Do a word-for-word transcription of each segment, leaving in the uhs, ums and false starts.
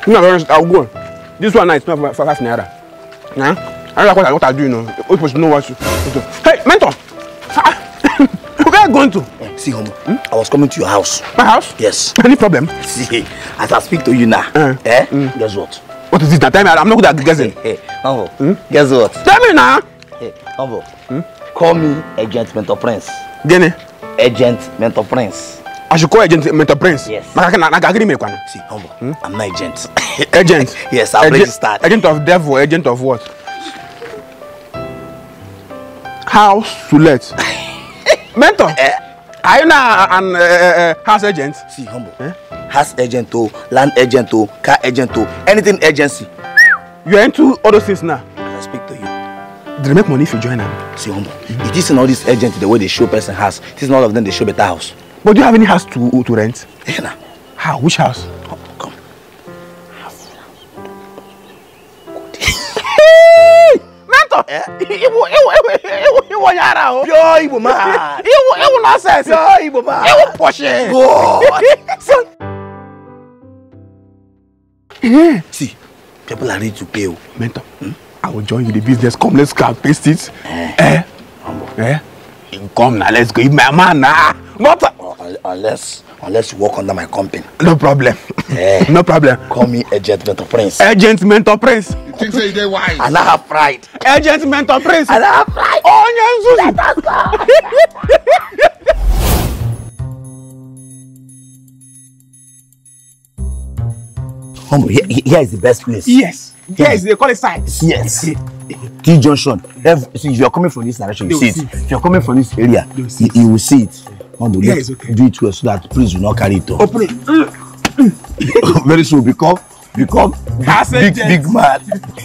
No, I'll go. This one night, not for half naira. Nah, I don't like what I, what I do, you know. You're supposed to know what to do. Hey, mentor! Where are you going to? See, Homo, hmm? I was coming to your house. My house? Yes. Any problem? See, as I speak to you now, uh, eh? Mm. Guess what? What is it? Now, tell me, I'm not good at guessing. Hey, hey, Homo, hmm? Guess what? Tell me now! Hey, Homo, hmm? Call me Agent Mentor Prince. Gene? Agent Mentor Prince. I should call Agent Mentor Prince? Yes. I can, I can agree with you. See, Homo, hmm? I'm not agent. Agent? Yes, I'm agent, registered. Agent of devil, agent of what? House to let. Mentor? Eh? Are you now an uh, uh, house agent? See, Humble. Eh? House agent, oh, land agent, oh, car agent, oh, anything agency. You are into all those things now? As I speak to you. Do they make money if you join them? See, Humble. Mm-hmm. It isn't all these agents the way they show person house. It isn't all of them they show better house. But do you have any house to to rent? Yeah, nah. How? Which house? Come. come. Mentor! Iwo, Iwo, Iwo, Iwo yara o. Pure Igbo man. Iwo, Iwo nonsense. Pure Igbo man. Iwo poshe. God. Yeah. See, people are ready to pay. Mentor, hmm? I will join you the business. Come, let's go and paste it. Eh? Eh? eh? Come now, let's go. My man now. Not uh, unless unless you work under my company. No problem. Eh. No problem. Call me Agent Mentor Prince. Agent Mentor Prince. You think so you're wise? And I have pride. Agent Mentor Prince. And I have pride. Oh, yes. Let us go. Humble, here, here is the best place. Yes. Yes, they call it site. Yes. T Junction. If, see, if you're coming from this direction, you see it. see it. If you're coming from this area, you, you will see it. Humble, yeah, let's okay. do it well so that please will not carry it off. Open it. Very soon become become big, big man.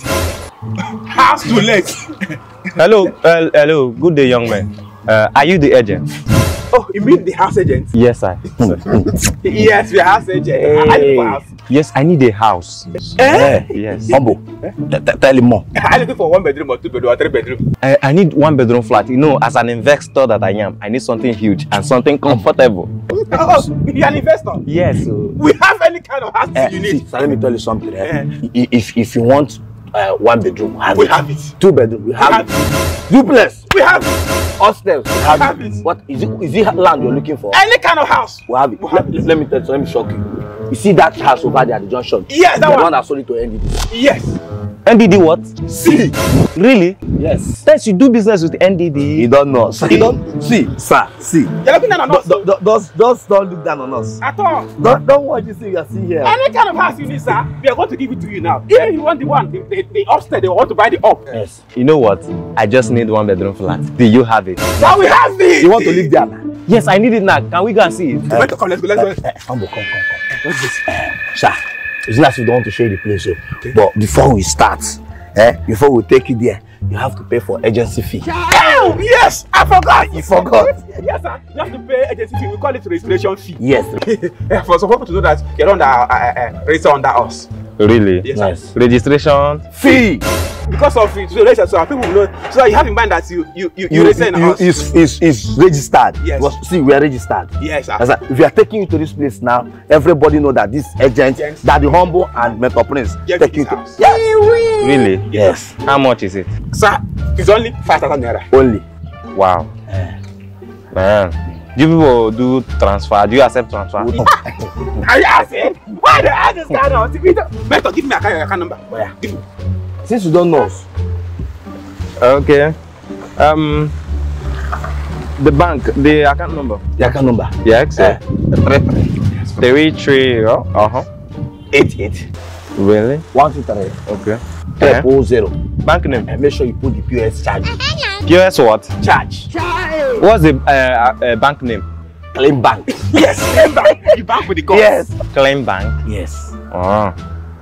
House to let. Hello, uh, hello. Good day, young man. Uh, are you the agent? Oh, you mean the house agent? Yes, sir. Yes, the house agent. Hey. I need a house. Yes, I need a house. Eh? Yes. Humble, eh? tell him more. I'm looking for one bedroom or two bedroom or three bedroom. I, I need one bedroom flat. You know, as an investor that I am, I need something huge and something comfortable. Oh, you're an investor? Yes. So. We have any kind of house Eh, you need. See, so let me tell you something. Eh? Eh. If if you want uh, one bedroom, we have we it. have it. Two bedroom, we have, we it. have it. Duplex, we have it. Upstairs, we have, have it. it. What is it? Is it land you're looking for? Any kind of house. We have it. We have let, it. let me tell you, so let me shock you. You see that house over there at the junction? Yes, that the one. one that sold it to N D D. Yes. N D D what? See. Really? Yes. Then you do business with N D D. You don't know. You don't see, sir. See. You're looking down on us. Don't, don't, don't, don't, don't look down on us. At all. Don't, don't watch this thing you are seeing here. Any kind of house you need, sir, we are going to give it to you now. Even if you want the one, the, the, the upstairs, they want to buy the up. Yes. You know what? I just need one bedroom flat. Do you have it? Now we have it. You want to live there now? Yes, I need it now. Can we go and see it? Uh, come, let's go, let's go. Uh, Humble, come, come, come. What's this? Uh, sir, it's not as we don't want to show you the place, so. Okay. But before we start, eh, before we take you there, you have to pay for agency fee. Oh, yes, I forgot. You forgot? Yes, sir. You have to pay agency fee. We call it registration fee. Yes. Yeah, for some people to know that you're under uh, uh, register under us. Really? Yes, nice. sir. Registration Fee. Because of it, so, so people will know. So you have in mind that you you you, you, you register in you, us. Is is is registered. Yes. Because, see, we are registered. Yes, sir. As if we are taking you to this place now, everybody know that this agent, Yes. that the Humble and Mentor Prince, Yes, taking you to. house. Yes. Really? Yes. How much is it? Sir, it's only five thousand naira. Only. Wow. Man. Do you people do transfer? Do you accept transfer? Are you asking? Why do I ask this kind of thing? Mentor, give me a account, account number. Where? Give me. Since you don't know us. Okay. Um. The bank, the account number. The account number. Yes. Uh, Three three. Three three. Oh, uh huh. eight eight. Really? One two three. Okay. Triple zero. Bank name. And make sure you put the P O S charge. P O S what? Charge. What's the uh, uh, bank name? Claim bank. Yes, claim bank. You bank with the cost. Yes. Claim bank. Yes. Oh.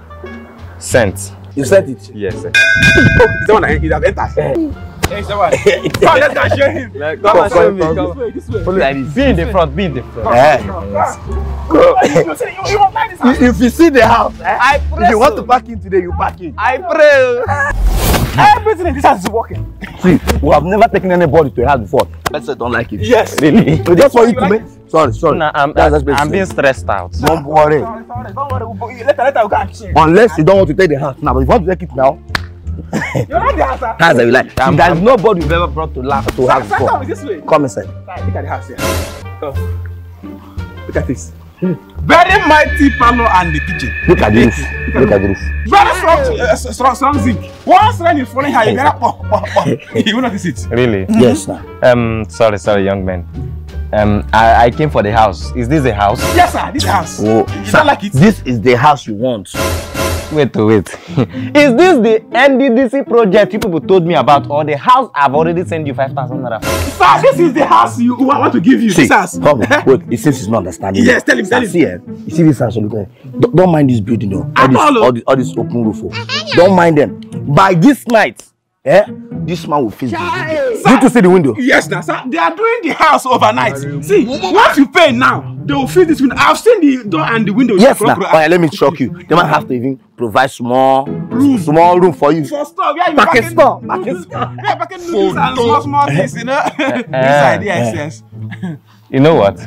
Sent. You sent it. Yes. Sir. Oh, it's the one that it has entered. Eh. Hey, it's the one. Come, let's go and show him. Like, Come and show me. This way, this way. Like this. Be in the front. Be in the front. Eh. You, you, you won't buy this house. If you see the house, eh, I pray if you want so. to park in today, you park in. I pray. Everything in this house is working. See, we have never taken anybody to a house before. Person don't like it. Yes. Really? So just for you to like make, Sorry, sorry. Nah, I'm, That's I'm, I'm being stressed out. Don't worry. Sorry, sorry, don't worry. Later, later, we can change. Unless you don't want to take the house now, but if you want to take it now, You're not the house, sir. that's how you like. I'm- There's I'm- nobody you've ever brought to laugh to Sir, house sir, come before. this way. Come inside. Sir, look at the house here. Oh. Look at this. Very mighty parlor and the kitchen. Look at the roof. Look at the roof. Very strong, uh, strong, strong zinc. Once rain is falling here, you get up. You will not see it. Really? Yes, now. Um, sorry, sorry, young man. Um, I, I came for the house. Is this a house? Yes, sir. This house. Oh, You sir, don't like it? this is the house you want. Wait, wait. Is this the N D D C project you people told me about, or the house I've already sent you five thousand naira for? Sir, this is the house you who I want to give you. See, This house. come on. Wait, it seems he's not understanding. Yes, tell him, tell him. See, eh, you see this house, look at it. Don't, don't mind this building, though. All At this, all, oh. all this, all this open roof. Oh. Don't mind them. By this night, eh, this man will face the window. You to see the window. Yes, now, sir. They are doing the house overnight. See, once you pay now, they will fill this window. I've seen the door and the window. Yes, now. Oh, yeah, let me shock you. They might have to even provide small room, small room for you. For store, where you Packet packing store, noodles, packet store. where you packing noodles and small, small things, you know. Inside, yes, yes. You know what?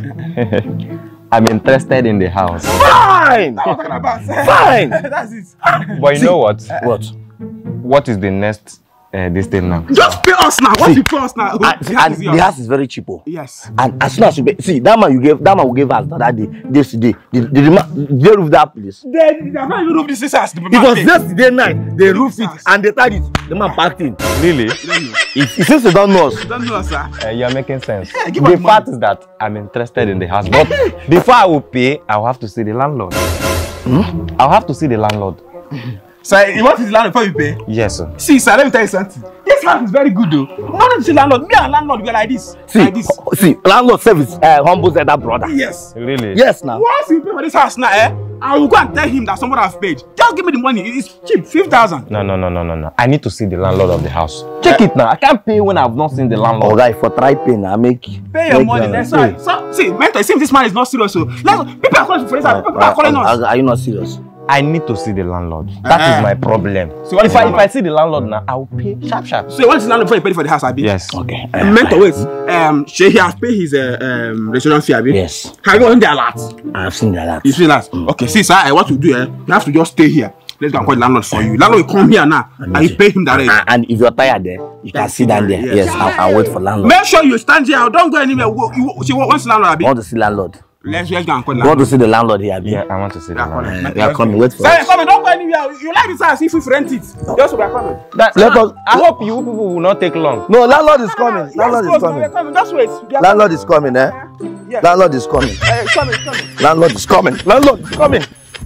I'm interested in the house. Fine. That's what I'm talking about, sir. Fine. That's it. But you know what? What? What is the next uh, this thing now? Just pay us now. Once See, you pay us now, And, the house and is the yours. house is very cheap. Oh. Yes. And as soon as you pay, see that man you gave, that man who gave us that day, yesterday, the the, the, the, they roof that place. They, they have not even roofed this house. The It was yesterday night. They roofed it and they tied it. The man packed in. Really? It, it seems they don't know us. Don't know, sir. Uh, you're making sense. Yeah, give The us fact is that I'm interested in the house, but before I will pay, I'll have to see the landlord. Hmm? I'll have to see the landlord. Sir, you want to see landlord before you pay? Yes, sir. See, sir, let me tell you something. This house is very good, though. No need to see landlord. Me and landlord, we are like this. See, Like this. see, landlord service, uh, humble said that brother. Yes. Really? Yes, now. Once you pay for this house now, eh, I will go and tell him that someone has paid. Just give me the money. It's cheap, fifty thousand. No, no, no, no, no, no. I need to see the landlord of the house. Check it now. I can't pay when I've not seen the landlord. Alright, for try paying, I make. Pay your make money. them That's pay. why. So, see, mentor, it seems this man is not serious. So, let's, people are calling for this. Uh, People are calling uh, us. Are you not serious? I need to see the landlord. That Uh-huh. is my problem. So what if is I the if I see the landlord now, I'll pay sharp sharp. So, once the landlord before you pay for the house, Abi? Yes. Okay. Mentor, wait. Um, Shay, he has paid his uh, um, restaurant fee, Abi? Yes. Have you gotten there a lot? I have seen that. You see that? Okay, see, sir, I want to do, eh, you have to just stay here. Let's go and call the landlord for you. Landlord will come here now and you pay him directly. And, and if you're tired there, you can sit down there. Yes. Yes, and, and wait for landlord. Make sure you stand here. Don't go anywhere. Wo- You, see, what's the landlord, Abi? You want to see landlord? Let's just go and call the You want landlord. to see the landlord here? Abi? Yeah, I want to see the We are landlord. coming. we are coming. Wait for Sorry, us. come on, don't go anywhere. You like this house if we rent it. Just we are coming. That, Let I, us- I hope you people will not take long. No, landlord is coming. Yes, Landlord close, is we are coming. coming. Just wait. We are Landlord is coming, eh? Yeah. Landlord is coming. Eh, coming, coming. Landlord is coming. Landlord is coming.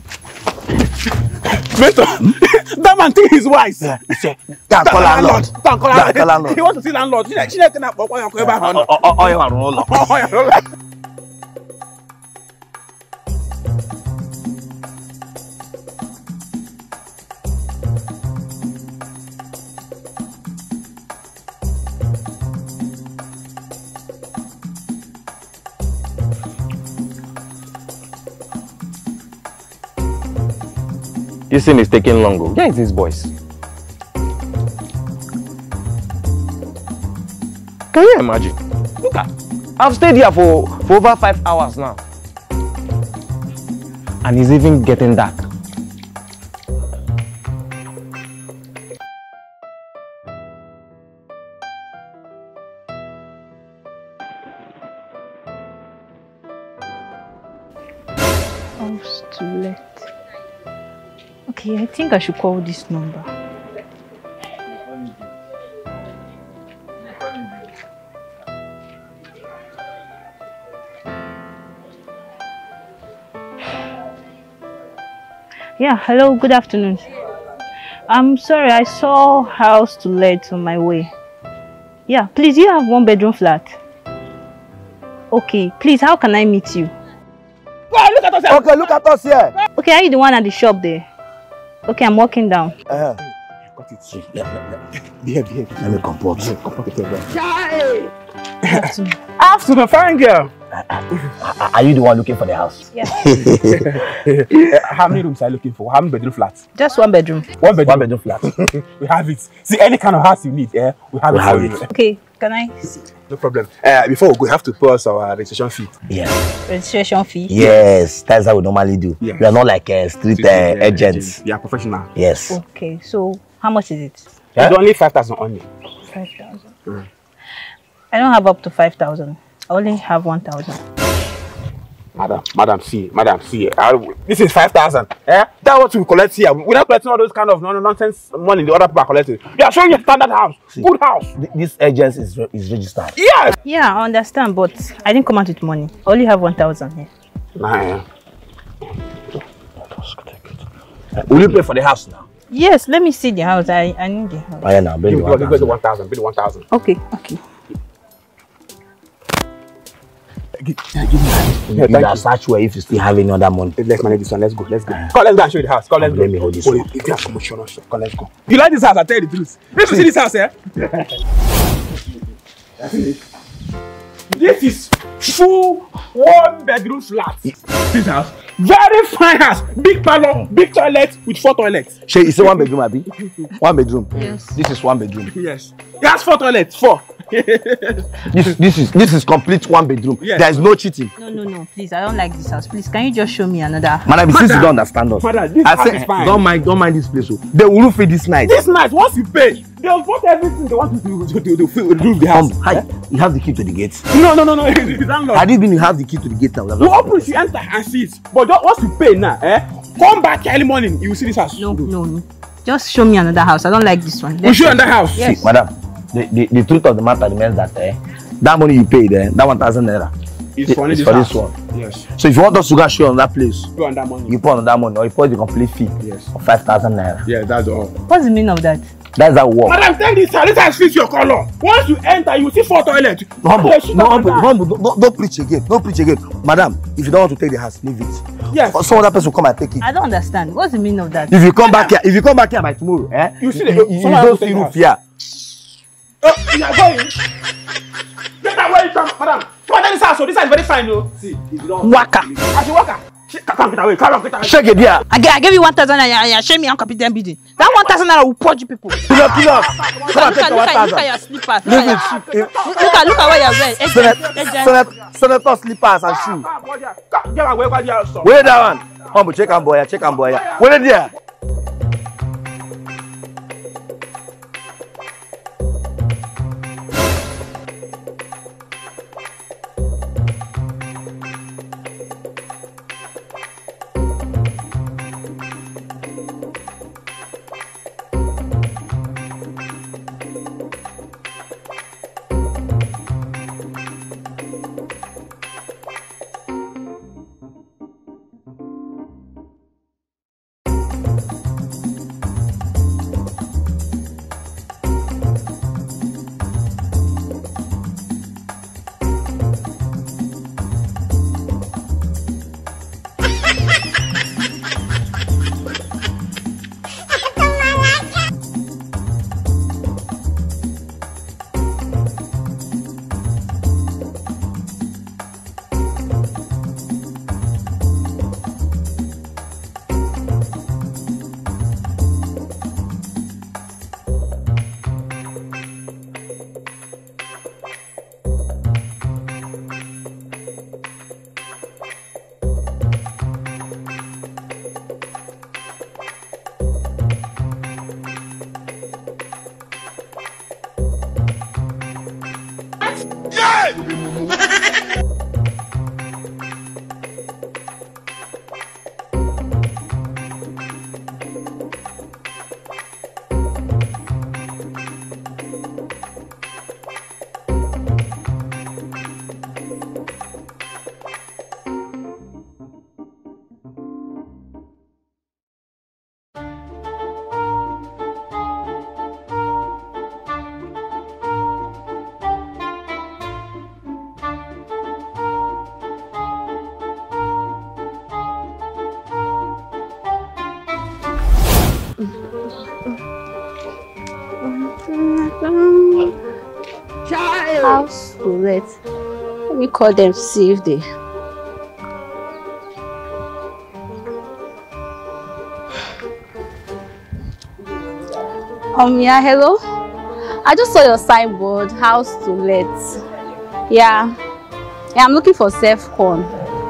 Mentor, that man think he's wise. Yeah, he said, go and call landlord. Go and call Go and call landlord. landlord. He wants to see landlord. She she let him up. Oh, you back on. Oh, oh, oh, you are roll up. Oh, yeah. This thing is taking longer. Where is this voice? Can you imagine? Look at, I've stayed here for, for over five hours now. And it's even getting dark. House to let. Okay, I think I should call this number. Yeah, hello, good afternoon. I'm sorry, I saw house to let on my way. Yeah, please, you have one bedroom flat. Okay, please, how can I meet you? Go, look at us. Okay, look at us here. Okay, are you the one at the shop there? Okay, I'm walking down. Uh-huh. Got it. See, let, let, let, Behave, behave. let me comport. Comport it, Good afternoon. Afternoon, fine girl. Uh, are you the one looking for the house? Yeah. uh, how many rooms are you looking for? How many bedroom flats? Just one bedroom. One bedroom. One bedroom flat. We have it. See, any kind of house you need, yeah, we have We it. have for it. you. Okay, can I see? No problem. Uh, before we go, we have to pay us our registration fee. Yeah. Registration fee? Yes, that's how we normally do. Yeah. We are not like uh, street uh, Uh, agents. Yeah, professional. Yes. Okay, so how much is it? Yeah? It's only five thousand only. five thousand. Mm. I don't have up to five thousand. I only have one thousand. Madam, madam, see, madam, see. Uh, this is five thousand. Eh? That's what we collect here. We're not collecting all those kind of no, no nonsense money the other people are collecting. We are showing you a standard house, See, good house. Th this agent is re is registered. Yes. Yeah, I understand, but I didn't come out with money. I only have one thousand here. Nah. Uh, will you pay for the house now? Yes, let me see the house. I, I need the house. Oh, yeah, now, bring Give the me one the one thousand. Bring the one thousand. Okay, okay. Give me You can search where if you still have any other money. Let's manage this one. Let's go. Let's go. Come, let's go and show you the house. Come, let's Come, go. let me hold this Hold one. it. If you have commotion, also. Come, let's go. You like this house? I tell you the truth. Let me see this house, eh? This is full one bedroom flat. This house, very fine house. Big parlor, big toilet with four toilets. Shay, you say one bedroom, Abi? One bedroom. Yes. This is one bedroom. Yes. It has four toilets. Four. This this is this is complete one bedroom. Yes. There is no cheating. No, no, no. Please, I don't like this house. Please, can you just show me another? Madam, since you Madam. don't understand us, Madam, this I house say is fine. don't mind don't mind this place. Oh. They will roof it this night. This night, once you pay, they'll put everything they want you to to to, to, to roof the house. Um, hi, you have the key to the gate. No, no, no, no. It's landlord. Had it been you have the key to the gate now? You open it, you enter and see it. But just, once you pay now, eh? Come back early morning, you will see this house. No, no, no. Just show me another house. I don't like this one. We show you another house. Yes. See, madam, the, the, the truth of the matter remains that eh, that money you paid, eh, that one thousand naira, It's for, it's this, for house. this one. Yes. So if you want us to go and show you on that place, You on that money. you put on that money or you put the complete fee Yes. of five thousand naira. Yeah, that's all. What's the meaning of that? That's how it works. Madam, tell this house. This house fits your color. Once you enter, you see four toilets. Humble, Yes, you no, can humble, enter. humble, don't, don't, don't preach again. Don't preach again. Madam, if you don't want to take the house, leave it. Yes. Or some other person will come and take it. I don't understand. What's the meaning of that? If you come back here, if you come back here by tomorrow, eh? You see the- you, you, you someone don't will take see the roof house. here. Oh, you are going. Get away from madam. Come on, this house. So this house is very fine, no. See, if you don't. Waka. As you walk, come get away. Come on, get away. Shake it here. I, I gave you one thousand and you shame me incompetent building. That one thousand naira will purge you people. Kill us, kill us. Look Come at, and look, take at, the look, one at, look at thousand. your slippers. Look Leave at, it. your, look at look at what you're wearing. Senator, Agent, agent. Senator, Senator slippers and shoes. Get away. Go there. Stop. Where that one? Humble, check and boy, check and boy. Where there? House to let. Let me call them to see if they... Um, yeah, hello? I just saw your signboard, house to let. Yeah. Yeah, I'm looking for self-con.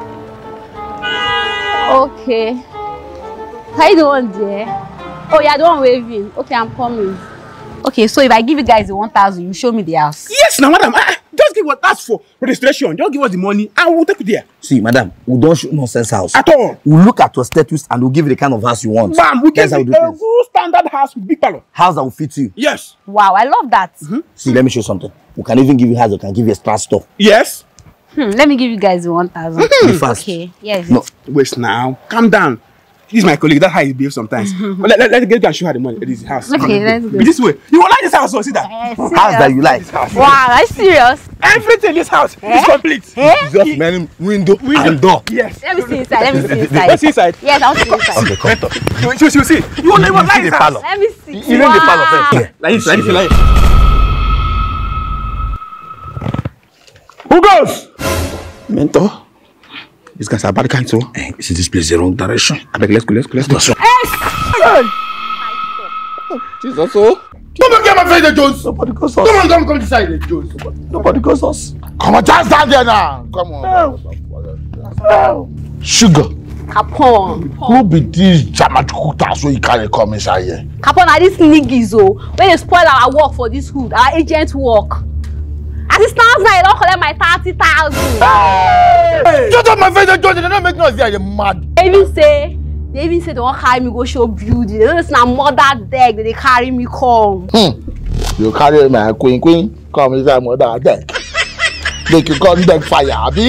Okay. How you doing there? Oh, yeah, the one waving. Okay, I'm coming. Okay, so if I give you guys the one thousand, you show me the house. Yes, now, madam. Ah, just give what that's for registration. Just give us the money and we'll take you there. See, madam, we don't shoot nonsense house. At all. We'll look at your status and we'll give you the kind of house you want. Bam, we That's give how we you do a things. good standard house with big parlor. House that will fit you. Yes. Wow, I love that. Mm-hmm. See, let me show you something. We can even give you house, we can give you a extra stuff. Yes. Hmm, let me give you guys the one thousand. Be fast. Okay, yes. No. Wait now. Calm down. This is my colleague. That's how he behaves sometimes. But let, let, let's get and show her the money. This is house. Okay, let's go. Be this way. You will like this house, so see that. Eh, House that serious? you like. Wow, are you serious? Everything in this house Eh? is complete. Eh? Just many window, Window. and door. Yes. Let me see inside. Let me see inside. Let's see inside. Yes, I want to see inside. Okay, come. You, you, you see. You will never like the this parlor. house. Let me see. You know the parlor Wow. first. Like this, like this, like this. Who goes? Mentor. These guys are bad kind, so. Hey, see this place the wrong direction. I beg, let's go, let's go, let's go. Jesus, so. Come on, get my face, Jones. Nobody goes us. Come on, come, come this side, Jones. Nobody goes us. Come on, just stand there now. Come on. Sugar, Capone. who be this Jamachukuta so you can't come inside here? Capone, are these niggas, oh. When they spoil our work for this hood, our agent work. As it stands now, I don't collect my thirty thousand. Hey! Shut up my face, Jones. They don't make noise here. You're mad. They even say, they even say they won't carry me go show beauty. They don't listen to mother deck that they carry me come. Hmm. You carry my queen, queen. Come inside mother deck. Make you come deck fire, abi?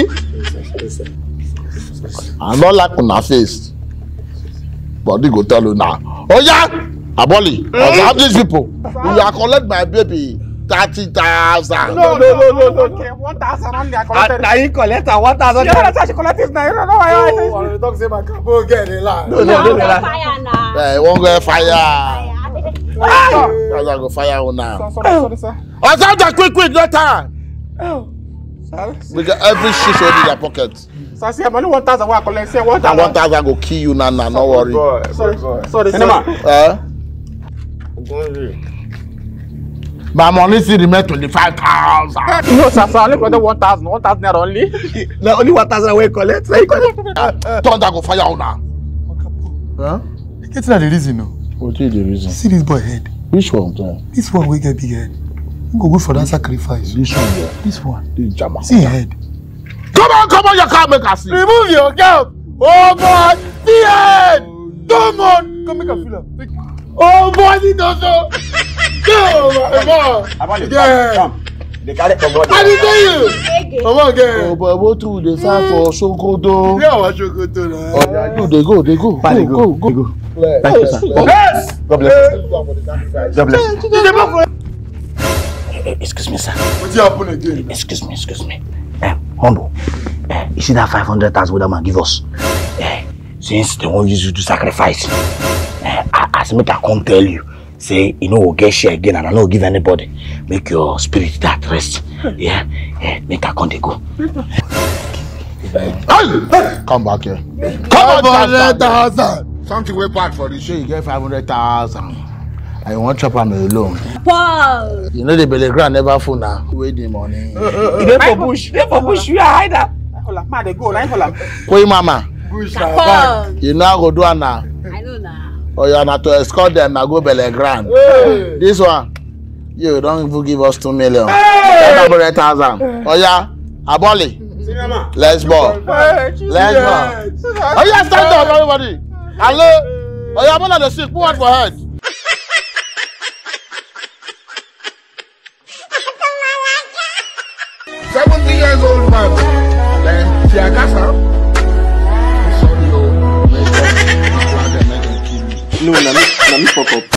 I don't like on her face. But they go tell you now. Oh yeah! Aboli, observe these people. You are collect my baby. Thirty thousand. No, no, no, no, no. Okay, one thousand only. I collected. Now you collect a one thousand. Yeah, that's how she collected now. You don't know why I Oh, don't say my capo get it lah. No, no, no, no. Fire now. Eh, won't go fire. I go fire you now. Sorry, sorry, sir. I said that quick, quick, no time. Oh. Sorry. We got every shit in their pocket. So I see I'm only one thousand. I collect. Say one And thousand. one thousand go kill you now, now. No worry. Sorry, sorry, Eh? sorry. My money still remain twenty-five thousand. No, sir, sir. I only collected one thousand. One thousand naira only. Now only one thousand we collect. Now you collect. Thunder go fire you now. Huh? It's not the reason, no. What is the reason? See this boy head. Which one? Then? This one will get big head. You go good for that sacrifice. This one there. This one. This Jama. See your head. Come on, come on, you can't make us see. Remove your cap. Oh boy, see head. Come on. Come make a feel up. Oh boy, he does so. Go, my boy. Yeah. Come. They carry from what? I didn't tell you. Come on, girl. Oh boy, what do they sign for Sokoto? Yeah, what you go to now? Oh yeah, go, they go, they go. Fine, Go, go, go. go. Thank you, sir. Yes. God bless. God bless. Excuse me, sir. What happened again? Excuse me, excuse me. Eh, humble. Eh, you see that five hundred thousand what that man give us? Eh, since they won't use you to sacrifice. Eh, as make I come tell you, say you know we'll get share again and I don't give anybody. Make your spirit that rest. Yeah, eh, make I come they go. Hey! Come back here. Come on, five hundred thousand. Something way back for the show, you get five hundred thousand. And you want chop am alone. Paul. You know the belly ground never full now. Wait the money. They for bush. They for bush. You are hide that. Ma, they go. Line for them. Wait, mama. Paul. You know go do am now. I know now. Or you are not to escort them now go belly ground. Hey. This one, you don't even give us two million. Five hundred thousand. Oh yeah, Aboli. Let's ball. Let's ball. Oh yeah, stand up, everybody. Hello. Oh yeah, I'm on the sick. Put one for head. Seventy years old man. Then she a casa. Sorry, oh. No, let me, let me fuck up.